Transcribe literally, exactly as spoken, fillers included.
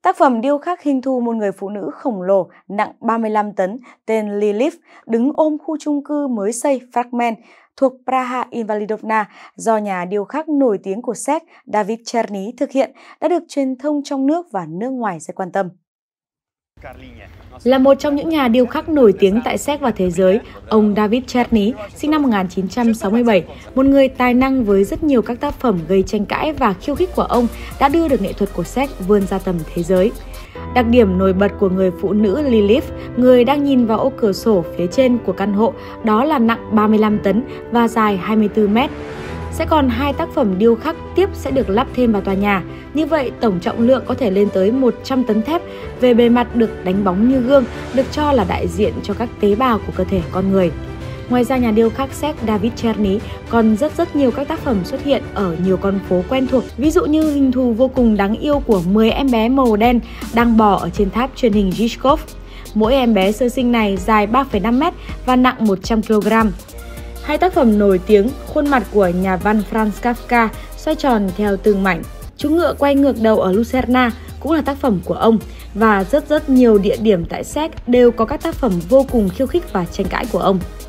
Tác phẩm điêu khắc hình thù một người phụ nữ khổng lồ nặng ba mươi lăm tấn tên Lilith đứng ôm khu chung cư mới xây Fragment thuộc Praha Invalidovna do nhà điêu khắc nổi tiếng của Séc David Cherny thực hiện đã được truyền thông trong nước và nước ngoài rất quan tâm. Là một trong những nhà điêu khắc nổi tiếng tại Séc và thế giới, ông David Cherny, sinh năm một nghìn chín trăm sáu mươi bảy, một người tài năng với rất nhiều các tác phẩm gây tranh cãi và khiêu khích của ông đã đưa được nghệ thuật của Séc vươn ra tầm thế giới. Đặc điểm nổi bật của người phụ nữ Lilith, người đang nhìn vào ô cửa sổ phía trên của căn hộ, đó là nặng ba mươi lăm tấn và dài hai mươi tư mét. Sẽ còn hai tác phẩm điêu khắc tiếp sẽ được lắp thêm vào tòa nhà. Như vậy, tổng trọng lượng có thể lên tới một trăm tấn thép, về bề mặt được đánh bóng như gương, được cho là đại diện cho các tế bào của cơ thể con người. Ngoài ra, nhà điêu khắc Séc David Cherny còn rất rất nhiều các tác phẩm xuất hiện ở nhiều con phố quen thuộc. Ví dụ như hình thù vô cùng đáng yêu của mười em bé màu đen đang bò ở trên tháp truyền hình Zhivkov. Mỗi em bé sơ sinh này dài ba phẩy năm mét và nặng một trăm ki lô gam. Hai tác phẩm nổi tiếng, khuôn mặt của nhà văn Franz Kafka xoay tròn theo từng mảnh. Chú ngựa quay ngược đầu ở Lucerna cũng là tác phẩm của ông. Và rất rất nhiều địa điểm tại Séc đều có các tác phẩm vô cùng khiêu khích và tranh cãi của ông.